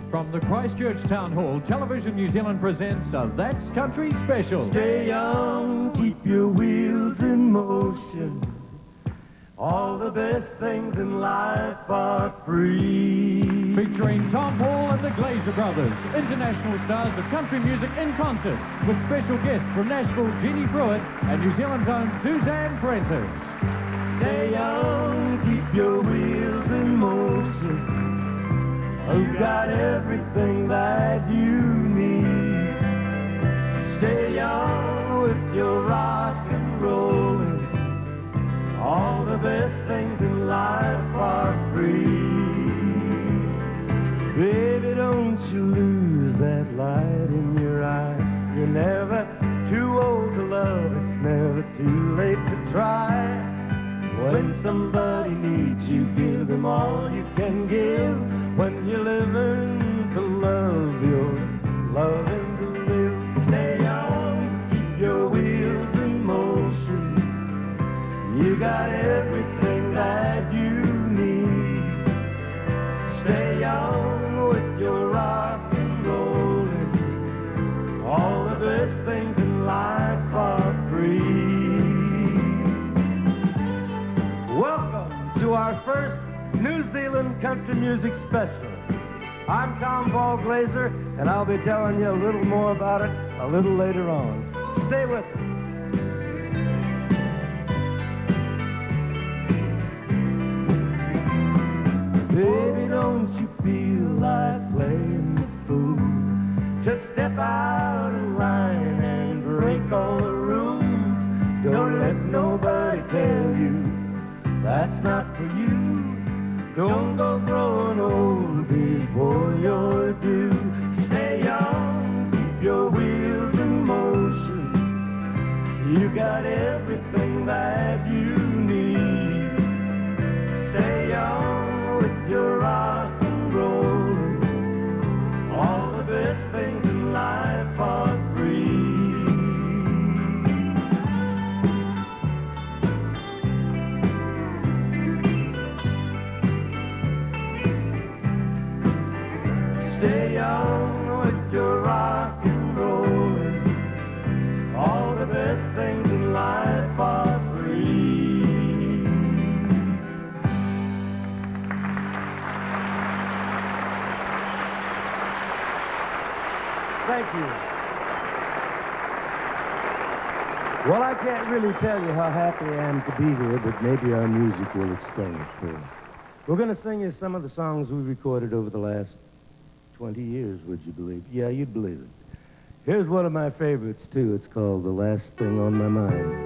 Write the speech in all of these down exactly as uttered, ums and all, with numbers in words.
From the Christchurch Town Hall, Television New Zealand presents a That's Country special. Stay young, keep your wheels in motion. All the best things in life are free. Featuring Tom Paul and the Glazer Brothers, international stars of country music in concert, with special guests from Nashville, Jeannie Pruitt, and New Zealand's own Suzanne Prentice. Stay young, keep your wheels in motion. You got everything that you need. Stay young with your rock and rollin'. All the best things in life are free. Baby, don't you lose that light in your eye. You're never too old to love. It's never too late to try. When somebody needs you, give them all you can give. When you're living to love, you're loving to live. Stay young, keep your wheels in motion. You got everything that you need. Stay young with your rock and rollin'. All the best things in life are free. Welcome to our first New Zealand Country Music Special. I'm Tom Paul Glazer, and I'll be telling you a little more about it a little later on. Stay with us. Baby, don't you feel like playing the fool? Just step out of line and break all the rules. Don't let nobody tell you that's not for you. Don't go growing old before you're due. Stay young, keep your wheels in motion. You got everything that you need. Stay young with your rock and rollin'. All the best things in life are free. Stay young with your rock and rollin'. All the best things in life are free. Thank you. Well, I can't really tell you how happy I am to be here, but maybe our music will explain it for you. We're going to sing you some of the songs we recorded over the last twenty years, would you believe? Yeah, you'd believe it. Here's one of my favorites, too. It's called The Last Thing on My Mind.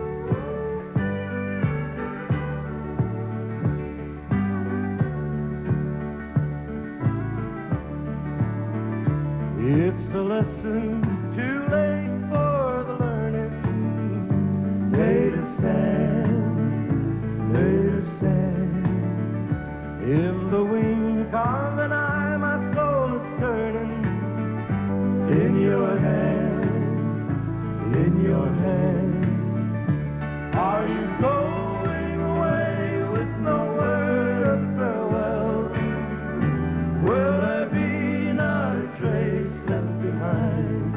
It's a lesson too late for the learning. Day to stand, day to stand. In the wing of an eye, my soul is turning. It's in your hand, in your hand. Are you going away with no word of farewell? Will there be not a trace left behind?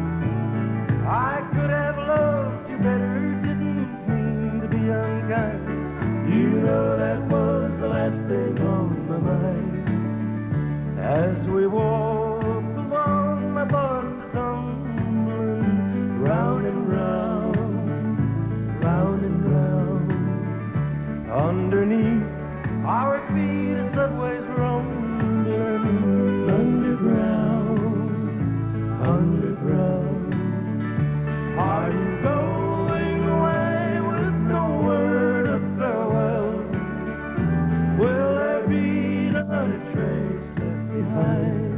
I could have loved you better, didn't mean to be unkind. You know that was the last thing on my mind. As we walk along, my thoughts are tumbling round and round, round and round. Underneath our feet, the subways rumbling underground, underground. Are you going away with no word of farewell? Will there be not a trace left behind?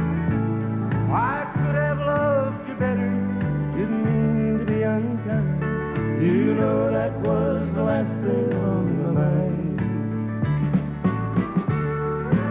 I could have loved you better, didn't mean to be unkind. You know that was the last thing on my mind.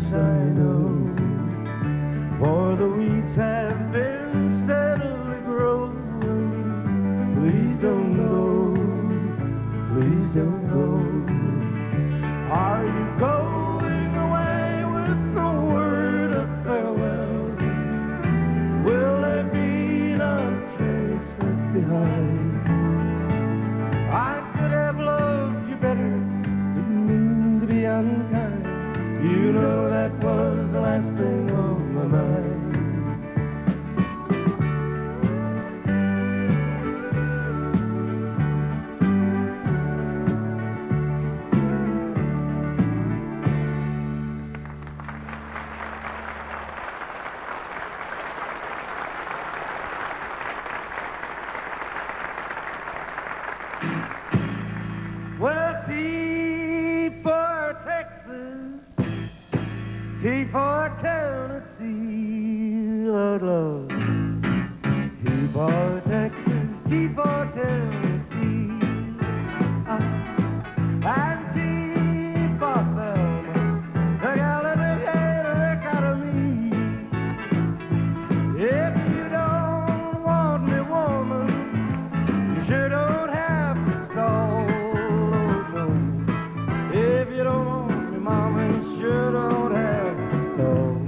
Yes, I know, for the weeds have been steadily growing. Please don't go, please don't go. Are you going away with no word of farewell? Will there be not a trace left behind? I could have loved you better, didn't mean to be unkind. You know that was the last thing on my mind. Well, T for Texas, T for Tennessee, Lord, Lord. T for Texas, T for Tennessee, uh, and T for Selma, the gal that made a wreck out of me. If you don't want me, woman, you sure don't have to stall. If you don't want me, mama, you sure don't have to stall.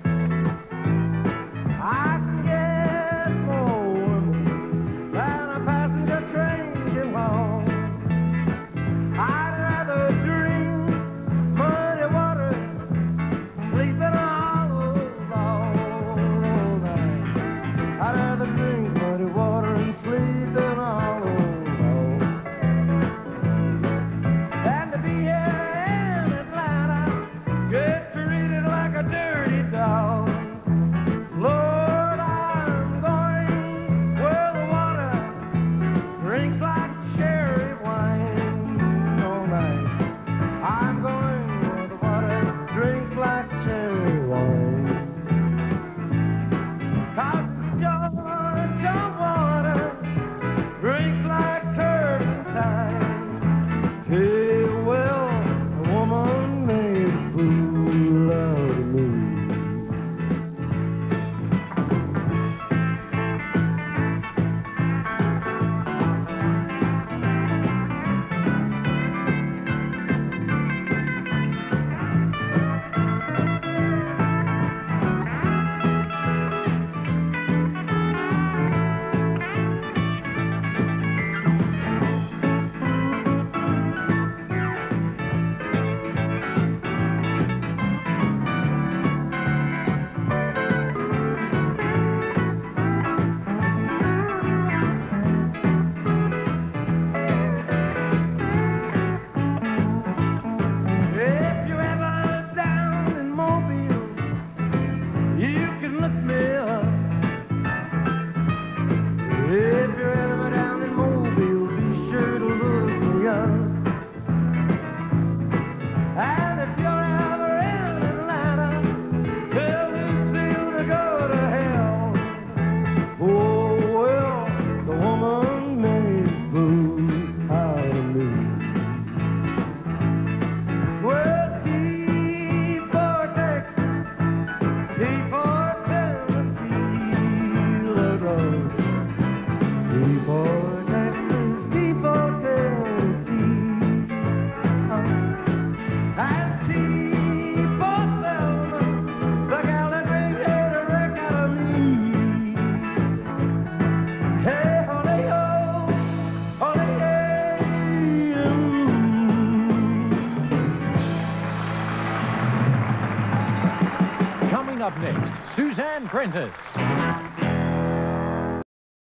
I can get more women than a passenger train can haul. I'd rather drink muddy water, sleep in a hollow all night. I'd rather drink muddy water and sleep in a hollow. Get treated like a dirty dog. Lord, I'm going where the water drinks like cherry wine all night. I'm going where the water drinks like cherry wine. 'Cause the Georgia water drinks like turpentine. Hey, well, a woman made a fool out of me. Up next, Suzanne Prentice.